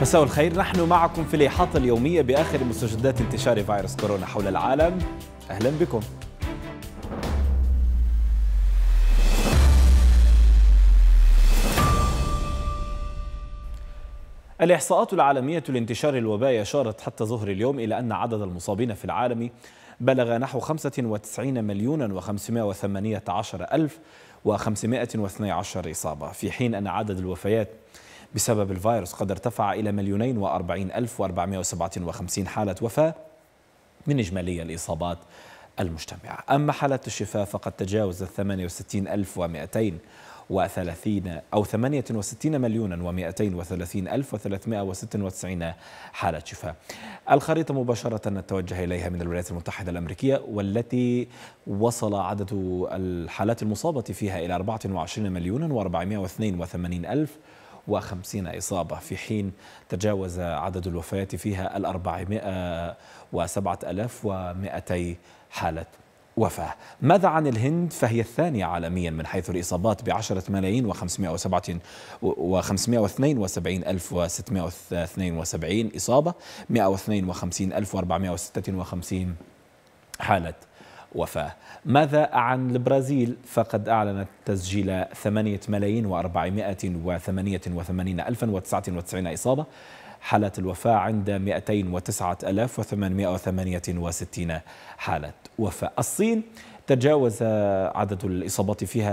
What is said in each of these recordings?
مساء الخير، نحن معكم في الإحاطة اليومية بآخر مستجدات انتشار فيروس كورونا حول العالم. أهلا بكم. الإحصاءات العالمية لانتشار الوباء أشارت حتى ظهر اليوم إلى أن عدد المصابين في العالم بلغ نحو 95,518,512 إصابة، في حين أن عدد الوفيات بسبب الفيروس قد ارتفع إلى 2,040,457 حالة وفاة من إجمالي الإصابات المجتمعة. أما حالات الشفاء فقد تجاوزت 68,230 أو 68,230,396 حالة شفاء. الخريطة مباشرة نتوجه إليها من الولايات المتحدة الأمريكية، والتي وصل عدد الحالات المصابة فيها إلى 24,482,050 إصابة، في حين تجاوز عدد الوفيات فيها 407,200 حالة وفاة. ماذا عن الهند؟ فهي الثانية عالميا من حيث الإصابات ب10,572,672 إصابة، 152,456 حالة وفاة. ماذا عن البرازيل؟ فقد أعلنت تسجيل 8,488,099 إصابة. حالات الوفاة عند 209,868 حالة وفاة. الصين تجاوز عدد الإصابات فيها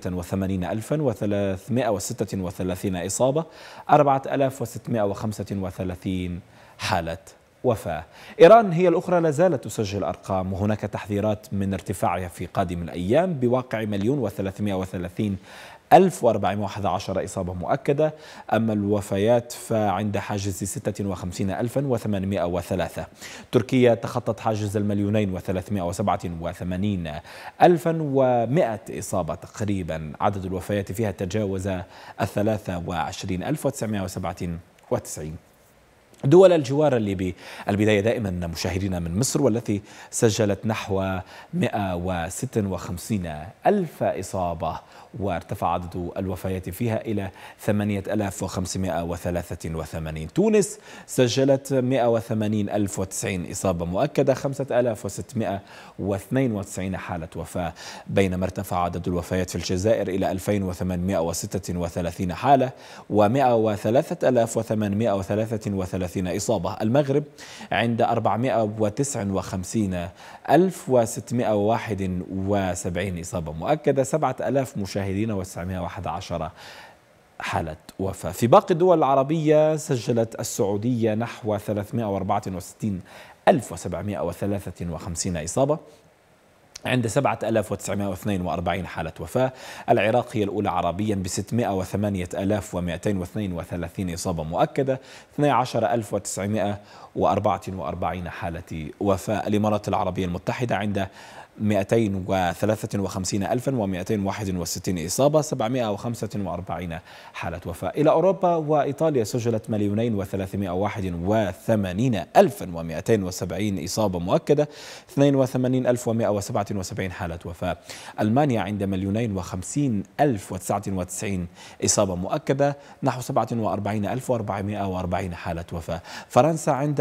88,336 إصابة، 4,635 حالة وفاة. إيران هي الأخرى لا زالت تسجل أرقام، وهناك تحذيرات من ارتفاعها في قادم الأيام بواقع 1,330,411 إصابة مؤكدة. أما الوفيات فعند حاجز 56,803. تركيا تخطت حاجز 2,387,100 إصابة تقريبا. عدد الوفيات فيها تجاوز 23,997. دول الجوار اللي بالبداية دائما مشاهدينا من مصر، والتي سجلت نحو 156,000 إصابة، وارتفع عدد الوفيات فيها إلى 8,583. تونس سجلت 180,090 إصابة مؤكدة، 5,692 حالة وفاة، بينما ارتفع عدد الوفيات في الجزائر إلى 2,836 حالة و103,833 إصابة. المغرب عند 459,671 إصابة مؤكدة، 7,000 مشاهدين و911 حالة وفاة. في باقي الدول العربية سجلت السعودية نحو 364,753 إصابة عند 7,942 حالة وفاة. العراق هي الأولى عربيا ب608,232 إصابة مؤكدة، 12,944 حالة وفاة. الإمارات العربية المتحدة عند 253,261 إصابة، 745 حالة وفاة. إلى أوروبا وإيطاليا سجلت 2,381,270 إصابة مؤكدة، 82,177 حالة وفاة. ألمانيا عند 2,050,099 إصابة مؤكدة، نحو 47,440 حالة وفاة. فرنسا عند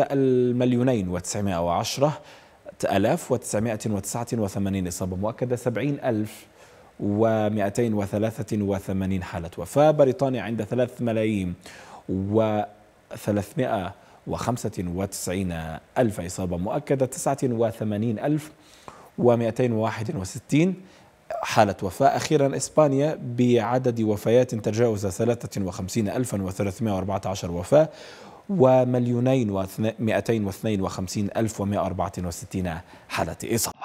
2,110,989 إصابة مؤكدة، 70,283 حالة وفاة. بريطانيا عند 3,395,000 إصابة مؤكدة، 89,261 حالة وفاة. أخيرا إسبانيا بعدد وفيات تجاوز 53,314 وفاة و2,252,164 حالة إصابة.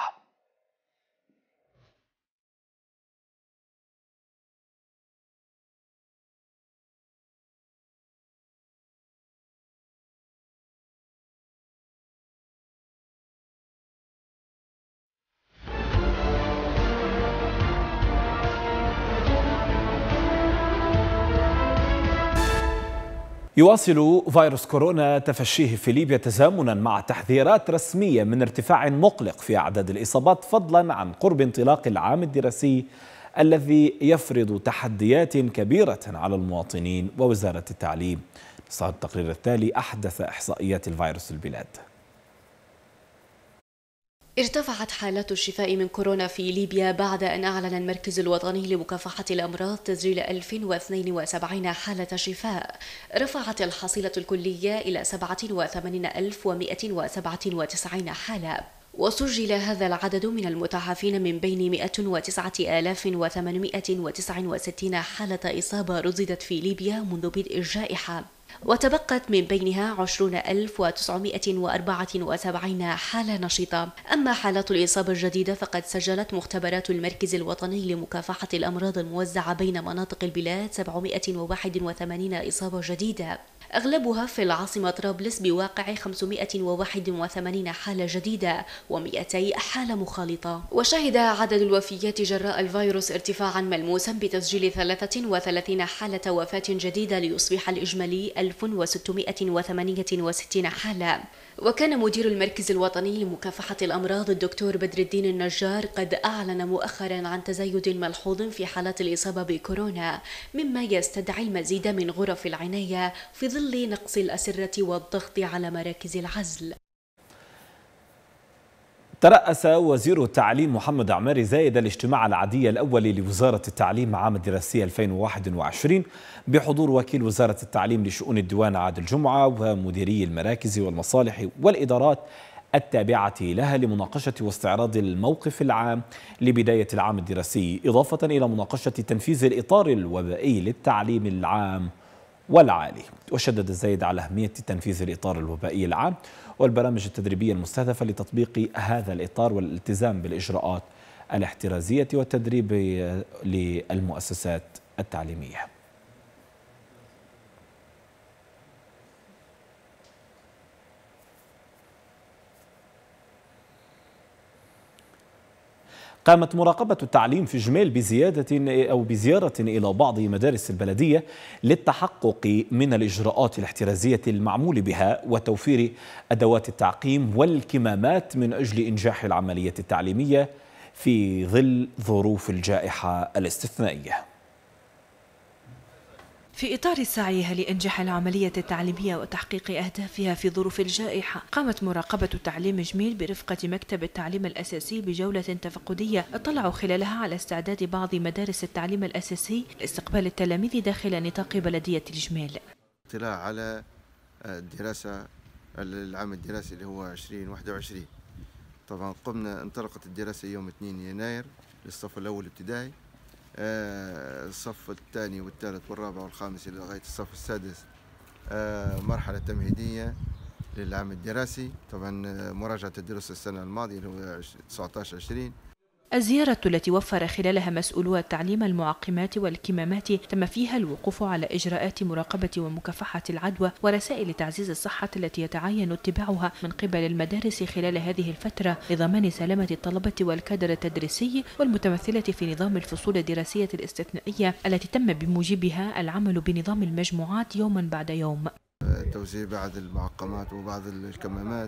يواصل فيروس كورونا تفشيه في ليبيا تزامنا مع تحذيرات رسمية من ارتفاع مقلق في أعداد الإصابات، فضلا عن قرب انطلاق العام الدراسي الذي يفرض تحديات كبيرة على المواطنين ووزارة التعليم. صار التقرير التالي أحدث إحصائيات الفيروس البلاد. ارتفعت حالات الشفاء من كورونا في ليبيا بعد أن أعلن المركز الوطني لمكافحة الأمراض تسجيل 1072 حالة شفاء. رفعت الحصيلة الكلية إلى 87,197 حالة، وسجل هذا العدد من المتعافين من بين 109,869 حالة إصابة رصدت في ليبيا منذ بدء الجائحة، وتبقت من بينها 20,974 حالة نشطة. أما حالات الإصابة الجديدة فقد سجلت مختبرات المركز الوطني لمكافحة الأمراض الموزعة بين مناطق البلاد 781 إصابة جديدة، أغلبها في العاصمة طرابلس بواقع 581 حالة جديدة و200 حالة مخالطة. وشهد عدد الوفيات جراء الفيروس ارتفاعا ملموسا بتسجيل 33 حالة وفاة جديدة ليصبح الإجمالي 1668 حالة. وكان مدير المركز الوطني لمكافحة الأمراض الدكتور بدر الدين النجار قد أعلن مؤخرا عن تزايد ملحوظ في حالات الإصابة بكورونا، مما يستدعي المزيد من غرف العناية في ظل نقص الأسرة والضغط على مراكز العزل. ترأس وزير التعليم محمد عماري زايد الاجتماع العادي الأول لوزارة التعليم عام الدراسي 2021 بحضور وكيل وزارة التعليم لشؤون الديوان عادل جمعة ومديري المراكز والمصالح والإدارات التابعة لها لمناقشة واستعراض الموقف العام لبداية العام الدراسي، إضافة إلى مناقشة تنفيذ الإطار الوبائي للتعليم العام والعالي. وشدد زايد على أهمية تنفيذ الإطار الوبائي العام والبرامج التدريبية المستهدفة لتطبيق هذا الإطار والالتزام بالإجراءات الاحترازية والتدريب للمؤسسات التعليمية. قامت مراقبة التعليم في جميل بزيارة إلى بعض مدارس البلدية للتحقق من الإجراءات الاحترازية المعمول بها وتوفير أدوات التعقيم والكمامات من أجل إنجاح العملية التعليمية في ظل ظروف الجائحة الاستثنائية. في إطار سعيها لإنجاح العملية التعليمية وتحقيق أهدافها في ظروف الجائحة، قامت مراقبة التعليم جميل برفقة مكتب التعليم الأساسي بجولة تفقدية اطلعوا خلالها على استعداد بعض مدارس التعليم الأساسي لاستقبال التلاميذ داخل نطاق بلدية الجميل. اطلاع على الدراسة العام الدراسي اللي هو 2021. طبعا انطلقت الدراسة يوم 2 يناير للصف الأول ابتدائي، الصف الثاني والثالث والرابع والخامس إلى لغاية الصف السادس مرحلة تمهيدية للعام الدراسي. طبعا مراجعة الدروس السنة الماضية اللي هو 19-20. الزيارة التي وفر خلالها مسؤولو التعليم المعقمات والكمامات تم فيها الوقوف على إجراءات مراقبة ومكافحة العدوى ورسائل تعزيز الصحة التي يتعين اتباعها من قبل المدارس خلال هذه الفترة لضمان سلامة الطلبة والكادر التدريسي والمتمثلة في نظام الفصول الدراسية الاستثنائية التي تم بموجبها العمل بنظام المجموعات يوما بعد يوم. توزيع بعض المعقمات وبعض الكمامات،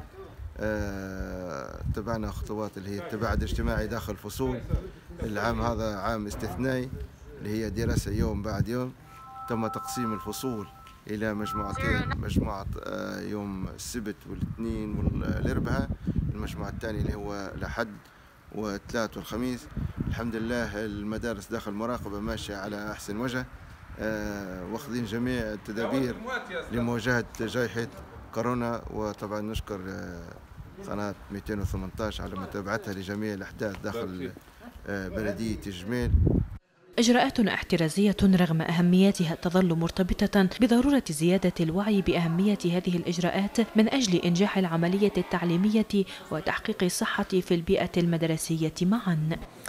اتبعنا خطوات اللي هي التباعد الاجتماعي داخل الفصول. العام هذا عام استثنائي اللي هي دراسة يوم بعد يوم. تم تقسيم الفصول إلى مجموعتين، مجموعة يوم السبت والاثنين والأربعاء، المجموعة الثانية اللي هو الأحد والثلاث والخميس. الحمد لله المدارس داخل المراقبة ماشية على أحسن وجه، واخذين جميع التدابير لمواجهة جائحة كورونا. وطبعا نشكر قناة 218 على متابعتها لجميع الأحداث داخل بلدية جميل. إجراءات احترازية رغم أهميتها تظل مرتبطة بضرورة زيادة الوعي بأهمية هذه الإجراءات من أجل إنجاح العملية التعليمية وتحقيق الصحة في البيئة المدرسية معا.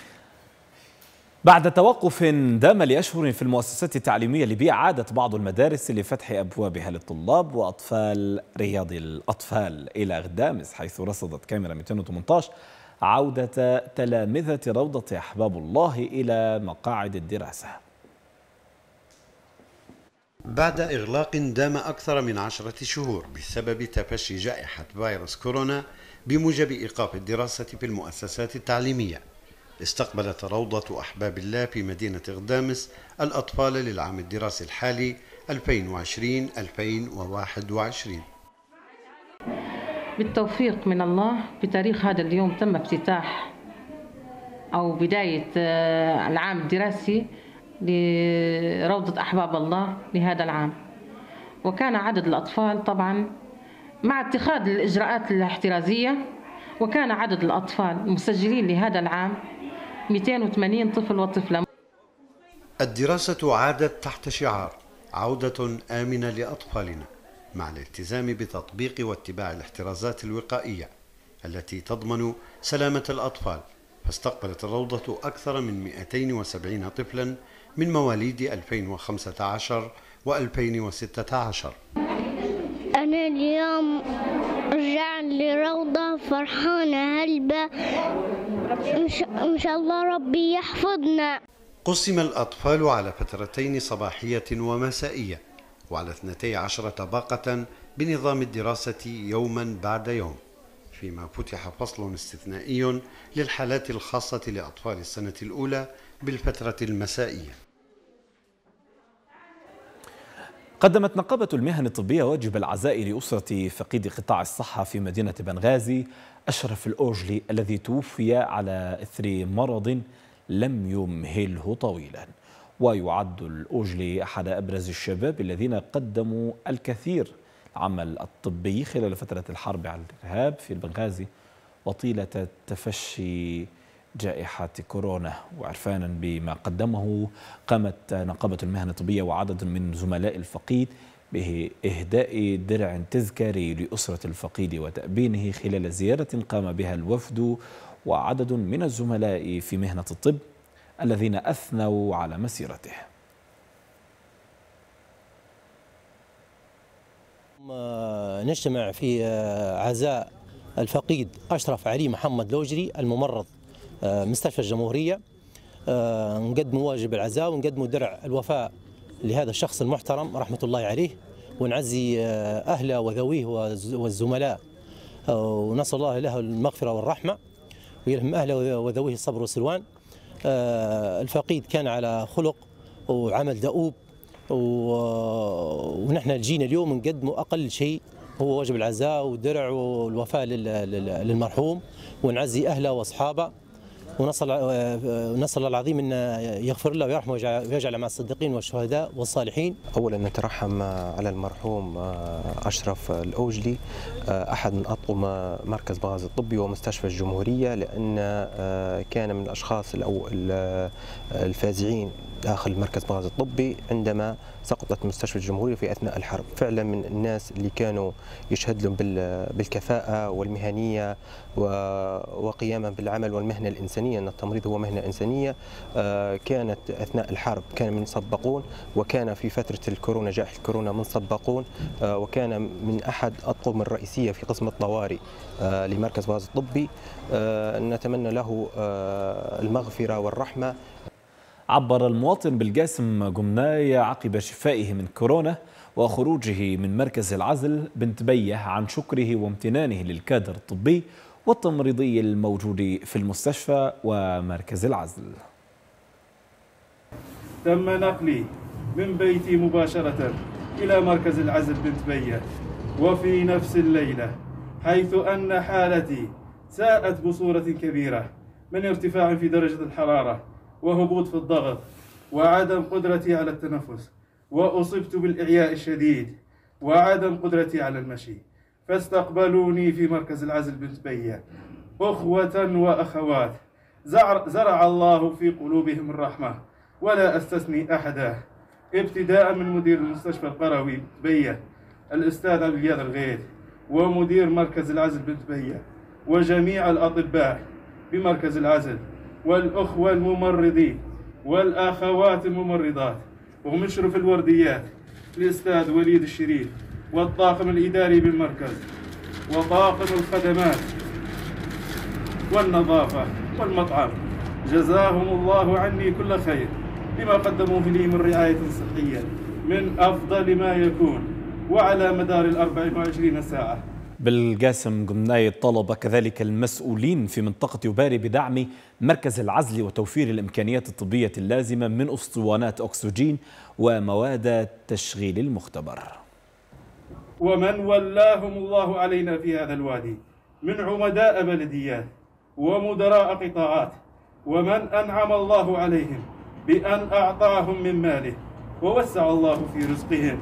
بعد توقف دام لأشهر في المؤسسات التعليمية الليبية، عادت بعض المدارس لفتح أبوابها للطلاب وأطفال رياض الأطفال إلى غدامس، حيث رصدت كاميرا 218 عودة تلامذة روضة أحباب الله إلى مقاعد الدراسة. بعد إغلاق دام أكثر من 10 شهور بسبب تفشي جائحة فيروس كورونا بموجب إيقاف الدراسة في المؤسسات التعليمية، استقبلت روضة أحباب الله في مدينة غدامس الأطفال للعام الدراسي الحالي 2020-2021. بالتوفيق من الله بتاريخ هذا اليوم تم افتتاح أو بداية العام الدراسي لروضة أحباب الله لهذا العام، وكان عدد الأطفال طبعا مع اتخاذ الإجراءات الاحترازية، وكان عدد الأطفال المسجلين لهذا العام 280 طفل وطفلة. الدراسة عادت تحت شعار عودة آمنة لأطفالنا، مع الالتزام بتطبيق واتباع الاحترازات الوقائية التي تضمن سلامة الأطفال. فاستقبلت الروضة أكثر من 270 طفلا من مواليد 2015 و2016. أنا اليوم رجعت لروضة فرحانة هلبة، إن شاء الله ربي يحفظنا. قسم الأطفال على فترتين صباحية ومسائية وعلى 12 طبقة بنظام الدراسة يوما بعد يوم، فيما فتح فصل استثنائي للحالات الخاصة لأطفال السنة الأولى بالفترة المسائية. قدمت نقابة المهن الطبية واجب العزاء لأسرة فقيد قطاع الصحة في مدينة بنغازي أشرف الأوجلي الذي توفي على إثر مرض لم يمهله طويلا. ويعد الأوجلي أحد أبرز الشباب الذين قدموا الكثير العمل الطبي خلال فترة الحرب على الإرهاب في بنغازي وطيلة تفشي جائحة كورونا. وعرفانا بما قدمه، قامت نقابة المهن الطبية وعدد من زملاء الفقيد بإهداء درع تذكاري لأسرة الفقيد وتأبينه خلال زيارة قام بها الوفد وعدد من الزملاء في مهنة الطب الذين أثنوا على مسيرته. نجتمع في عزاء الفقيد أشرف علي محمد الأوجلي الممرض مستشفى الجمهورية. نقدم واجب العزاء ونقدم درع الوفاء لهذا الشخص المحترم رحمة الله عليه، ونعزي أهله وذويه والزملاء، ونسأل الله له المغفرة والرحمة ويلهم أهله وذويه الصبر والسلوان. الفقيد كان على خلق وعمل دؤوب، ونحن جينا اليوم نقدم أقل شيء هو واجب العزاء ودرع والوفاء للمرحوم، ونعزي أهله وأصحابه، ونسأل الله العظيم أن يغفر له ويرحمه ويجعل مع الصديقين والشهداء والصالحين. أولا نترحم على المرحوم أشرف الأوجلي، أحد من أطقم مركز بنغازي الطبي ومستشفى الجمهورية، لأن كان من الأشخاص الفازعين داخل مركز بنغازي الطبي عندما سقطت مستشفى الجمهورية في أثناء الحرب. فعلا من الناس اللي كانوا يشهد لهم بالكفاءة والمهنية وقياما بالعمل والمهنة الإنسانية، أن التمريض هو مهنة إنسانية. كانت أثناء الحرب كان من سبقون، وكان في فترة الكورونا جائحة الكورونا من سبقون، وكان من أحد الأطقم الرئيسية في قسم الطوارئ لمركز بنغازي الطبي. نتمنى له المغفرة والرحمة. عبر المواطن بالقاسم قمناي عقب شفائه من كورونا وخروجه من مركز العزل بنت بيه عن شكره وامتنانه للكادر الطبي والتمريضي الموجود في المستشفى ومركز العزل. تم نقلي من بيتي مباشرة إلى مركز العزل بنت بيه وفي نفس الليلة، حيث أن حالتي ساءت بصورة كبيرة من ارتفاع في درجة الحرارة وهبوط في الضغط وعدم قدرتي على التنفس، وأصبت بالإعياء الشديد وعدم قدرتي على المشي. فاستقبلوني في مركز العزل بنت بيه أخوة وأخوات زرع الله في قلوبهم الرحمة، ولا أستثني أحدا، ابتداء من مدير المستشفى القروي بنت بيه الأستاذ عبد الجاد الغيث، ومدير مركز العزل بنت بيه، وجميع الأطباء بمركز العزل، والأخوة الممرضين والأخوات الممرضات، ومشرف الورديات الأستاذ وليد الشريف، والطاقم الإداري بالمركز، وطاقم الخدمات والنظافة والمطعم. جزاهم الله عني كل خير بما قدموه لي من رعاية صحية من أفضل ما يكون، وعلى مدار 24 ساعة بالقاسم قمناي طلب كذلك المسؤولين في منطقة يباري بدعم مركز العزل وتوفير الإمكانيات الطبية اللازمة من أسطوانات أكسجين ومواد تشغيل المختبر. ومن ولاهم الله علينا في هذا الوادي من عمداء بلديات ومدراء قطاعات، ومن أنعم الله عليهم بأن أعطاهم من ماله ووسع الله في رزقهم،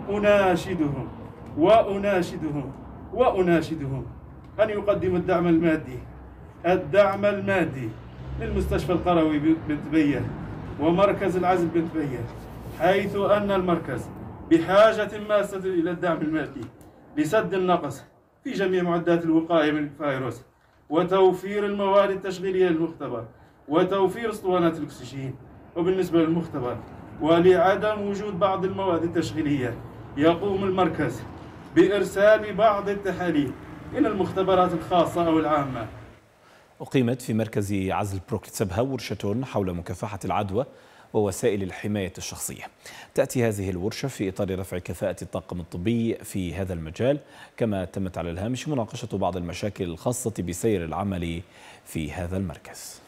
وأناشدهم أن يقدموا الدعم المادي للمستشفى القروي بنت بية ومركز العزل بنت بية، حيث أن المركز بحاجة ماسة إلى الدعم المادي لسد النقص في جميع معدات الوقاية من الفيروس، وتوفير المواد التشغيلية للمختبر، وتوفير اسطوانات الأكسجين. وبالنسبة للمختبر ولعدم وجود بعض المواد التشغيلية يقوم المركز بإرسال بعض التحاليل إلى المختبرات الخاصة أو العامة. أقيمت في مركز عزل بروكتسبها ورشة حول مكافحة العدوى ووسائل الحماية الشخصية. تأتي هذه الورشة في إطار رفع كفاءة الطاقم الطبي في هذا المجال، كما تمت على الهامش مناقشة بعض المشاكل الخاصة بسير العمل في هذا المركز.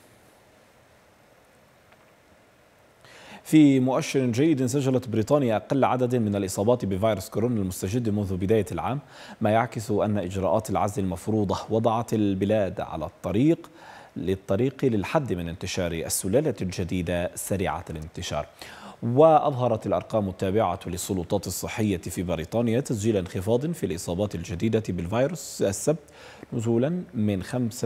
في مؤشر جيد، سجلت بريطانيا أقل عدد من الإصابات بفيروس كورونا المستجد منذ بداية العام، ما يعكس أن إجراءات العزل المفروضة وضعت البلاد على الطريق للحد من انتشار السلالة الجديدة سريعة الانتشار. وأظهرت الأرقام التابعة للسلطات الصحية في بريطانيا تسجيل انخفاض في الإصابات الجديدة بالفيروس السبت، نزولا من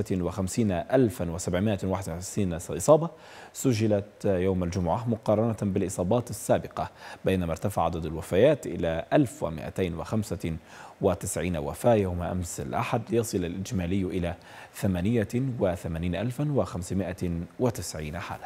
55,761 إصابة سجلت يوم الجمعة مقارنة بالإصابات السابقة، بينما ارتفع عدد الوفيات إلى 1295 وفاة يوم أمس الأحد، ليصل الإجمالي إلى 88,590 حالة.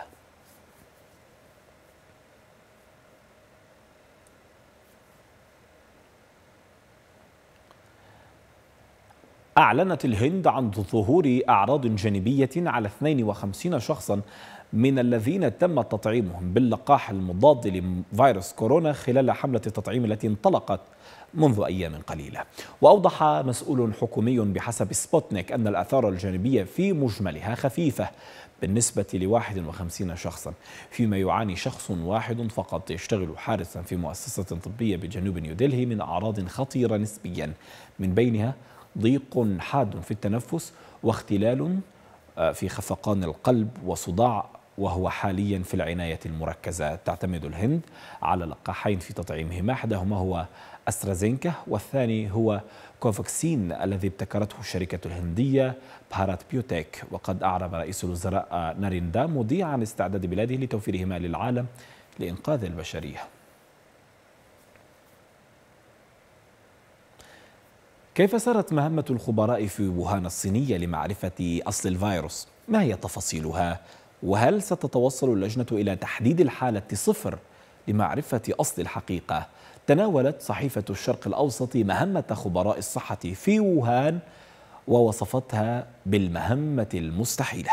أعلنت الهند عن ظهور أعراض جانبية على 52 شخصا من الذين تم تطعيمهم باللقاح المضاد لفيروس كورونا خلال حملة التطعيم التي انطلقت منذ أيام قليلة. وأوضح مسؤول حكومي بحسب سبوتنيك أن الآثار الجانبية في مجملها خفيفة بالنسبة ل51 شخصا، فيما يعاني شخص واحد فقط يشتغل حارسا في مؤسسة طبية بجنوب نيودلهي من أعراض خطيرة نسبيا، من بينها ضيق حاد في التنفس واختلال في خفقان القلب وصداع، وهو حاليا في العناية المركزة. تعتمد الهند على لقاحين في تطعيمهما، أحدهما هو أسترازينكا والثاني هو كوفاكسين الذي ابتكرته الشركة الهندية بهارات بيوتيك. وقد أعرب رئيس الوزراء ناريندا مودي عن استعداد بلاده لتوفيرهما للعالم لإنقاذ البشرية. كيف سارت مهمة الخبراء في ووهان الصينية لمعرفة أصل الفيروس؟ ما هي تفاصيلها؟ وهل ستتوصل اللجنة إلى تحديد الحالة 0 لمعرفة أصل الحقيقة؟ تناولت صحيفة الشرق الأوسط مهمة خبراء الصحة في ووهان ووصفتها بالمهمة المستحيلة.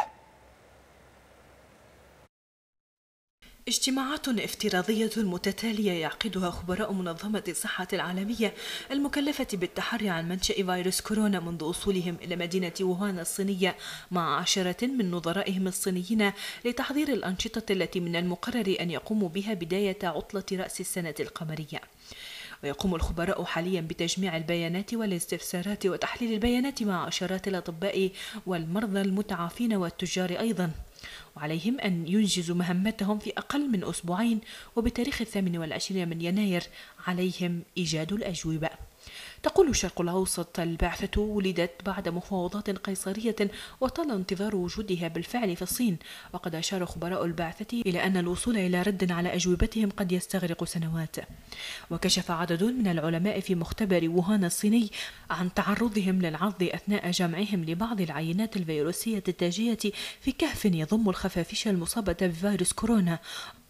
اجتماعات افتراضية متتالية يعقدها خبراء منظمة الصحة العالمية المكلفة بالتحري عن منشأ فيروس كورونا منذ وصولهم إلى مدينة ووهان الصينية مع عشرة من نظرائهم الصينيين لتحضير الأنشطة التي من المقرر أن يقوموا بها بداية عطلة رأس السنة القمرية. ويقوم الخبراء حاليا بتجميع البيانات والاستفسارات وتحليل البيانات مع عشرات الأطباء والمرضى المتعافين والتجار أيضا، وعليهم أن ينجزوا مهمتهم في أقل من أسبوعين، وبتاريخ 28 من يناير عليهم إيجاد الأجوبة. تقول الشرق الأوسط: البعثة ولدت بعد مفاوضات قيصرية وطال انتظار وجودها بالفعل في الصين، وقد أشار خبراء البعثة إلى أن الوصول إلى رد على أجوبتهم قد يستغرق سنوات. وكشف عدد من العلماء في مختبر ووهان الصيني عن تعرضهم للعض أثناء جمعهم لبعض العينات الفيروسية التاجية في كهف يضم الخفافيش المصابة بفيروس كورونا،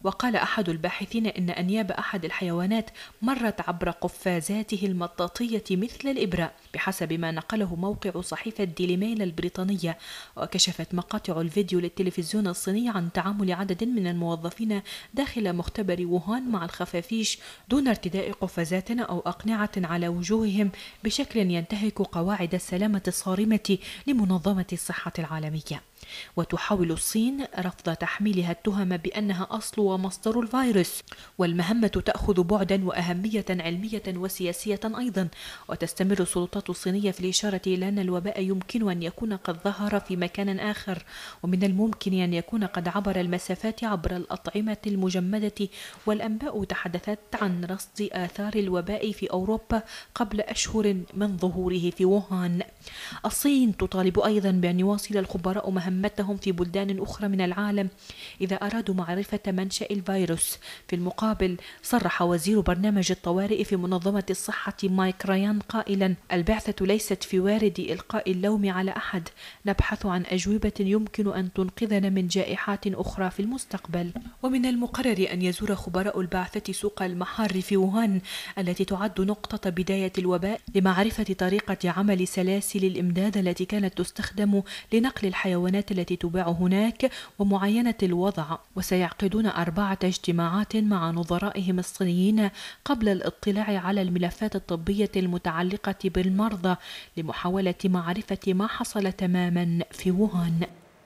وقال أحد الباحثين إن أنياب أحد الحيوانات مرت عبر قفازاته المطاطية مثل الإبرة، بحسب ما نقله موقع صحيفة ديلي ميل البريطانية. وكشفت مقاطع الفيديو للتلفزيون الصيني عن تعامل عدد من الموظفين داخل مختبر ووهان مع الخفافيش دون ارتداء قفازات أو أقنعة على وجوههم بشكل ينتهك قواعد السلامة الصارمة لمنظمة الصحة العالمية. وتحاول الصين رفض تحميلها التهم بأنها أصل ومصدر الفيروس، والمهمة تأخذ بعدا وأهمية علمية وسياسية أيضا. وتستمر السلطات الصينية في الإشارة إلى أن الوباء يمكن أن يكون قد ظهر في مكان آخر، ومن الممكن أن يكون قد عبر المسافات عبر الأطعمة المجمدة. والأنباء تحدثت عن رصد آثار الوباء في أوروبا قبل أشهر من ظهوره في ووهان. الصين تطالب أيضا بأن يواصل الخبراء مهمتهم في بلدان أخرى من العالم إذا أرادوا معرفة منشأ الفيروس. في المقابل صرح وزير برنامج الطوارئ في منظمة الصحة مايك رايان قائلا: البعثة ليست في وارد إلقاء اللوم على أحد، نبحث عن أجوبة يمكن أن تنقذنا من جائحات أخرى في المستقبل. ومن المقرر أن يزور خبراء البعثة سوق المحار في ووهان التي تعد نقطة بداية الوباء لمعرفة طريقة عمل سلاسل الإمداد التي كانت تستخدم لنقل الحيوانات التي تباع هناك ومعاينة الوضع. وسيعقدون 4 اجتماعات مع نظرائهم الصينيين قبل الاطلاع على الملفات الطبية المتعلقة بالمرضى لمحاولة معرفة ما حصل تماما في ووهان.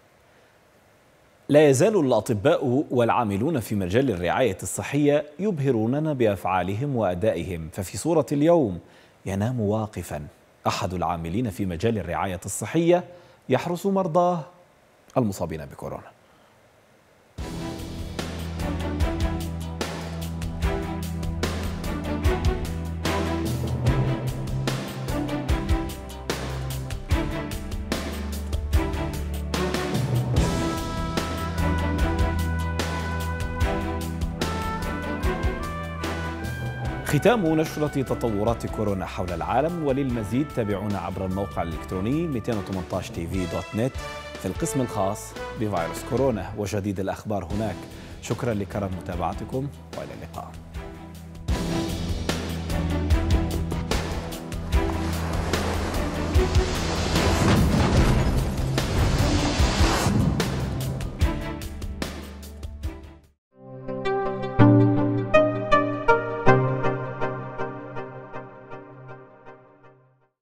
لا يزال الأطباء والعاملون في مجال الرعاية الصحية يبهروننا بأفعالهم وأدائهم. ففي صورة اليوم ينام واقفا أحد العاملين في مجال الرعاية الصحية يحرس مرضاه المصابين بكورونا. ختام نشرة تطورات كورونا حول العالم، وللمزيد تابعونا عبر الموقع الإلكتروني 218tv.net في القسم الخاص بفيروس كورونا وجديد الأخبار هناك. شكرا لكرم متابعتكم وإلى اللقاء.